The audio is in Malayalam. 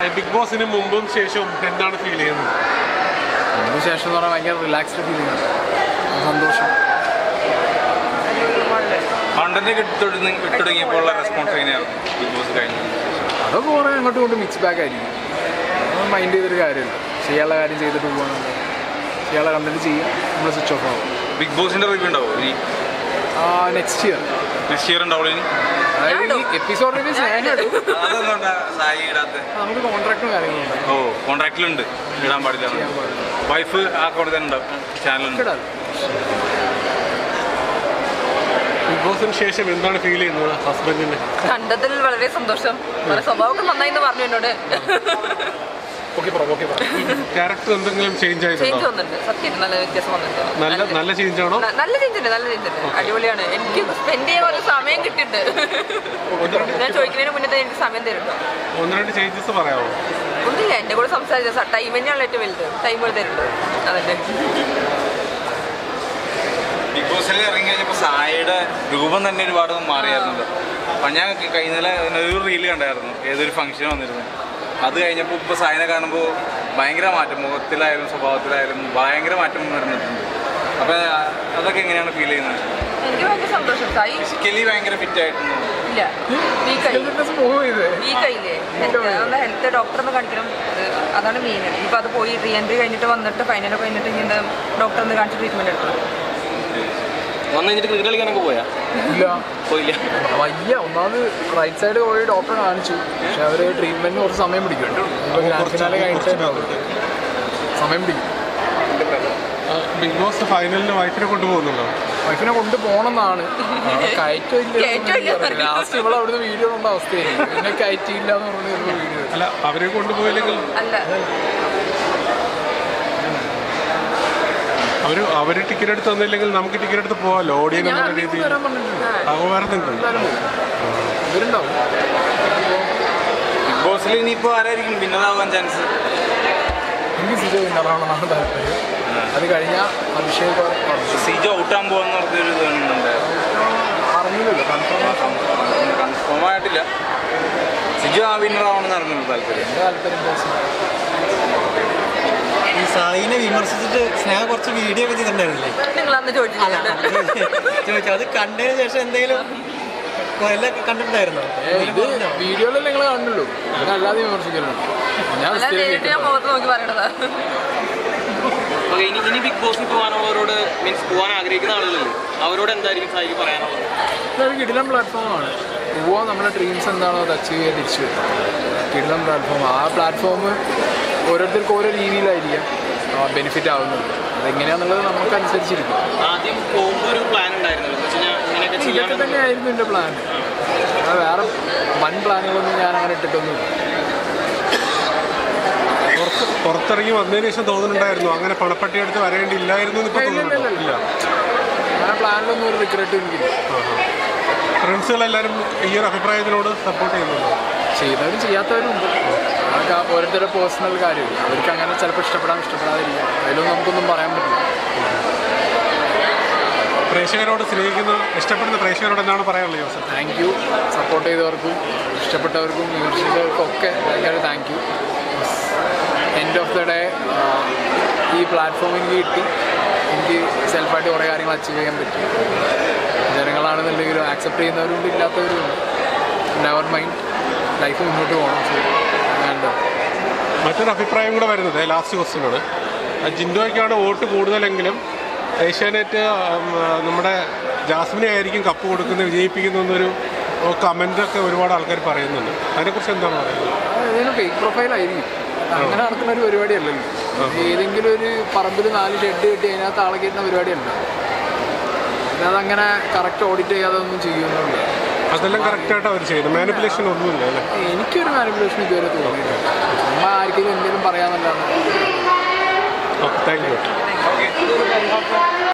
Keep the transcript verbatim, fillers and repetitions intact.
ബിഗ് ബോസിന് മുമ്പും ശേഷവും എന്താണ് ഫീൽ ചെയ്യുന്നത്? മുമ്പ് ശേഷം എന്ന് പറഞ്ഞാൽ ഭയങ്കര റിലാക്സ്ഡ് ഫീലിംഗ്, സന്തോഷം. കണ്ടന്റ് വിട്ടുടങ്ങിയപ്പോൾ റെസ്പോൺസ് എങ്ങനെയായിരുന്നു ബിഗ് ബോസ് കഴിഞ്ഞു? അതൊക്കെ കുറേ അങ്ങോട്ടും കൊണ്ട് മിക്സ് ബാക്ക് ആയിരിക്കും. അതൊന്നും മൈൻഡ് ചെയ്തൊരു കാര്യമില്ല. ചെയ്യാനുള്ള കാര്യം ചെയ്തിട്ട് പോകാനുണ്ട്, ചെയ്യാനുള്ള കണ്ടന്റ് ചെയ്യാം, നമ്മൾ സ്വിച്ച് ഓഫ് ആവും. ബിഗ് ബോസിന്റെ റിവ്യൂ ഉണ്ടാവും ഇനി നെക്സ്റ്റ് ഇയർ നെക്സ്റ്റ് ഇയർ ഉണ്ടാവുള്ളൂ ഇനി? അതായത് ഈ എപ്പിസോഡ് റിവ്യൂസ് ഞാനിടും. നമുക്ക് കോൺട്രാക്റ്റും കാര്യങ്ങളുണ്ട്. ഓ കോൺട്രാക്റ്റിലുണ്ട്, ഇടാൻ പാടില്ല. വൈഫ് ആ അക്കൗണ്ടിൽ തന്നെ ഉണ്ടാവും, ചാനലുണ്ട്. ബിഗ് ബോസിന് ശേഷം എന്താണ് ഫീൽ ചെയ്യുന്നത് ഹസ്ബൻഡിന്? കണ്ടതിൽ വളരെ സന്തോഷം. സ്വഭാവമൊക്കെ നന്നായി പറഞ്ഞു എന്നോട്. ക്യാരക്ടർ എന്തെങ്കിലും ചേഞ്ച് ചേഞ്ച് ആയിട്ടുണ്ടോ? വന്നിട്ടുണ്ട്, സത്യം നല്ല വ്യത്യാസം വന്നിട്ടുണ്ട്. നല്ല നല്ല ചേഞ്ച് ആണോ? നല്ല ചേഞ്ച് ഉണ്ട്, നല്ല ചേഞ്ച് ഉണ്ട്, അടിപൊളിയാണ്. എനിക്ക് സ്പെൻഡ് ചെയ്യാൻ ഒരു സമയം കിട്ടിയിട്ടുണ്ട്. ഞാൻ ചോദിക്കുന്നതിന് മുന്നേ തന്നെ എനിക്ക് സമയം തരുന്നുണ്ടോ? ഒന്ന് രണ്ട് ചേഞ്ചസ് പറയാമോ? ഒന്നുമില്ല, എൻ്റെ കൂടെ സംസാരിച്ച ടൈം തന്നെയാണ് ഏറ്റവും വലുത്. ടൈം കൂടെ തരുന്നുണ്ട്, അതല്ലേ. ബിഗ് ബോസിൽ ഇറങ്ങി കഴിഞ്ഞപ്പോൾ സായിയുടെ രൂപം തന്നെ ഒരുപാട് മാറിയായിരുന്നല്ലോ. അപ്പം ഞാൻ കഴിഞ്ഞ ഒരു റീല് കണ്ടായിരുന്നു, ഏതൊരു ഫംഗ്ഷൻ വന്നിരുന്നു. അത് കഴിഞ്ഞപ്പോൾ ഇപ്പോൾ സായിനെ കാണുമ്പോൾ ഭയങ്കര മാറ്റം, മുഖത്തിലായാലും സ്വഭാവത്തിലായാലും ഭയങ്കര മാറ്റം വരുന്നിട്ടുണ്ട്. അപ്പം അതൊക്കെ എങ്ങനെയാണ് ഫീൽ ചെയ്യുന്നത്? എനിക്ക് ഭയങ്കര സന്തോഷം. സായി ഫിസിക്കലി ഭയങ്കര ഫിറ്റ് ആയിട്ടുണ്ട്. ഇല്ല, വീക്കായില്ലേ? ഹെൽത്ത് ഡോക്ടറിനെ കാണിക്കണം, അതാണ് മെയിൻ. ഇപ്പം അത് പോയി റീ എൻട്രി കഴിഞ്ഞിട്ട് വന്നിട്ട് ഫൈനലൊക്കെ കഴിഞ്ഞിട്ട് ഇങ്ങനെ ഡോക്ടറിനെ കാണിച്ച് ട്രീറ്റ്മെൻറ്റ് എടുക്കണം. വന്നു കഴിഞ്ഞിട്ട് ക്രിക്കറ്റ് കളിക്കാനൊക്കെ പോയാ? ഇല്ല, പോയില്ല. വയ്യ. ഒന്നാമത് റൈറ്റ് സൈഡ് പോയി ഡോക്ടറെ കാണിച്ചു, പക്ഷെ അവർ ട്രീറ്റ്മെന്റിന് കുറച്ച് സമയം പിടിക്കും. കഴിഞ്ഞിട്ട് സമയം പിടിക്കും. ബിഗ് ബോസ് ഫൈനലിന് വൈഫിനെ കൊണ്ടുപോകുന്നുണ്ടോ? വൈഫിനെ കൊണ്ടുപോകണമെന്നാണ്. കയറ്റില്ല. ലാസ്റ്റ് ഇവിടെ അവിടുന്ന് വീഡിയോ കൊണ്ട അവസ്ഥയായിരിക്കും. പിന്നെ കയറ്റിയില്ല എന്ന് പറഞ്ഞ വീഡിയോ. അല്ല, അവരെ കൊണ്ടുപോയില്ലെങ്കിൽ അല്ല, അവര് അവര് ടിക്കറ്റ് എടുത്ത് തന്നില്ലെങ്കിൽ നമുക്ക് ടിക്കറ്റ് എടുത്ത് പോവാമല്ലോ. ഓഡിയൻസ് എന്നുള്ള രീതിയിൽ വരുന്നുണ്ട്. ഇവരുണ്ടാവും. ബിഗ് ബോസിൽ ഇനിയിപ്പോൾ ആരായിരിക്കും വിന്നറാവാൻ ചാൻസ്? എനിക്ക് സിജോ വിന്നറാവണമെന്നാണ് താല്പര്യം. അത് കഴിഞ്ഞാൽ അഭിഷേക് സിജോ ഔട്ടാൻ പോകാന്ന് പറഞ്ഞൊരു ഇതുണ്ട്. അറിഞ്ഞില്ലല്ലോ, കൺഫേം കൺഫേം ആയിട്ടില്ല. സിജോ ആ വിന്നറാവണമെന്ന് അറിഞ്ഞുള്ളൂ താല്പര്യം. എൻ്റെ താല്പര്യം. ഈ സായിനെ വിമർശിച്ചിട്ട് സ്നേഹ കുറച്ച് വീഡിയോ ഒക്കെ ചെയ്തിട്ടുണ്ടായിരുന്നില്ലേ? നിങ്ങളന്ന് ചോദിച്ചില്ല. ചോദിച്ചു, അത് കണ്ടതിന് ശേഷം എന്തെങ്കിലും എല്ലാം കണ്ടിട്ടുണ്ടായിരുന്നോ? ഇത് വീഡിയോയിലല്ലേ നിങ്ങൾ കണ്ടുള്ളൂ, അങ്ങനെ അല്ലാതെ വിമർശിക്കലുണ്ട്. ഞാൻ ഞാൻ മുഖത്ത് നോക്കി പറയണതാ. ഇനി ഇനി ബിഗ് ബോസിൽ പോകാനുള്ളവരോട്, മീൻസ് പോകാൻ ആഗ്രഹിക്കുന്ന ആളുകളില്ലേ, അവരോട് എന്തായിരിക്കും സായിക്ക് പറയാനുള്ളത്? ഇതൊരു കിടിലം പ്ലാറ്റ്ഫോമാണ്. പോവാൻ നമ്മുടെ ഡ്രീംസ് എന്താണോ അത് അച്ചീവ് ചെയ്യാൻ തിരിച്ചു വരും. കിടിലം പ്ലാറ്റ്ഫോം. ആ പ്ലാറ്റ്ഫോം ഓരോരുത്തർക്കും ഓരോ രീതിയിലായിരിക്കാം ബെനിഫിറ്റ് ആവുന്നത്. അതെങ്ങനെയാണെന്നുള്ളത് നമുക്കനുസരിച്ചിരിക്കും. ആദ്യം പോകുമ്പോൾ ഒരു പ്ലാൻ ഉണ്ടായിരുന്നല്ലോ, ഇങ്ങനെയൊക്കെ ഇതൊക്കെ തന്നെയായിരുന്നു എൻ്റെ പ്ലാൻ. അത് വേറെ വൻ പ്ലാനുകളൊന്നും ഞാൻ അങ്ങനെ ഇട്ടിട്ടൊന്നുമില്ല. പുറത്ത് പുറത്തിറങ്ങി വന്നതിന് ശേഷം തോന്നുന്നുണ്ടായിരുന്നു അങ്ങനെ പണപ്പട്ടി എടുത്ത് വരേണ്ടിയില്ലായിരുന്നു ഇപ്പോൾ തോന്നുന്നില്ല. അങ്ങനെ പ്ലാനിലൊന്നും ഒരു റിഗ്രറ്റ് എനിക്കില്ല. ഫ്രണ്ട്സുകളെല്ലാവരും ഈ ഒരു അഭിപ്രായത്തിനോട് സപ്പോർട്ട് ചെയ്യുന്നുണ്ടോ? ചെയ്യുന്നവരും ചെയ്യാത്തവരും ഉണ്ട്. അതൊക്കെ ഓരോരുത്തരുടെ പേഴ്സണൽ കാര്യമില്ല. അവർക്ക് അങ്ങനെ ചിലപ്പോൾ ഇഷ്ടപ്പെടാൻ ഇഷ്ടപ്പെടാതിരിക്കുക. അതിലൊന്നും നമുക്കൊന്നും പറയാൻ പറ്റില്ല. പ്രേക്ഷകരോട് സ്നേഹിക്കുന്ന ഇഷ്ടപ്പെടുന്ന പ്രേക്ഷകരോട് എന്താണ് പറയാനുള്ളത് ജോസഫ്? Thank you. സപ്പോർട്ട് ചെയ്തവർക്കും ഇഷ്ടപ്പെട്ടവർക്കും വിമർശിച്ചവർക്കും ഒക്കെ ഭയങ്കര thank you. End of the day ഈ പ്ലാറ്റ്ഫോം എനിക്ക് കിട്ടി. എനിക്ക് സെൽഫായിട്ട് കുറേ കാര്യങ്ങൾ അച്ചീവ് ചെയ്യാൻ പറ്റി. ജനങ്ങളാണെന്നുണ്ടെങ്കിലും ആക്സെപ്റ്റ് ചെയ്യുന്നവരുണ്ട്, ഇല്ലാത്തവരുണ്ട്. നെവർ മൈൻഡ്, ലൈഫ് മുന്നോട്ട് പോകണം. വേണ്ട. മറ്റൊരു അഭിപ്രായം കൂടെ വരുന്നത് ലാസ്റ്റ് ക്വസ്റ്റ്യനാണ്. ജിൻഡോയ്ക്കാണ് വോട്ട് കൂടുതലെങ്കിലും ഏഷ്യാനെറ്റ് നമ്മുടെ ജാസ്മിനെ ആയിരിക്കും കപ്പ് കൊടുക്കുന്നത്, വിജയിപ്പിക്കുന്നൊരു കമൻ്റൊക്കെ ഒരുപാട് ആൾക്കാർ പറയുന്നുണ്ട്. അതിനെക്കുറിച്ച് എന്താണ് പറയുന്നത്? ഏതെങ്കിലും ഫേക്ക് പ്രൊഫൈലായിരിക്കും. അങ്ങനെ നടക്കുന്ന ഒരു പരിപാടിയല്ലല്ലോ. ഏതെങ്കിലും ഒരു പറമ്പിൽ നാല് ഷെഡ് കെട്ടി അതിനകത്ത് ആളെ കയറ്റുന്ന പരിപാടിയല്ല. പിന്നെ അതങ്ങനെ കറക്റ്റ് ഓഡിറ്റ് ചെയ്യാതെ ഒന്നും ചെയ്യുന്നില്ല. അതെല്ലാം കറക്റ്റായിട്ട് അവർ ചെയ്യുന്നത്. മാനിപ്പുലേഷൻ ഒന്നുമില്ല അല്ലേ? എനിക്കൊരു മാനിപ്പുലേഷൻ ഇതുവരെ തോന്നിയിട്ടില്ല. നമ്മൾ ആർക്കെങ്കിലും എന്തെങ്കിലും പറയാമെന്നല്ലാതെ. Okay, thank you.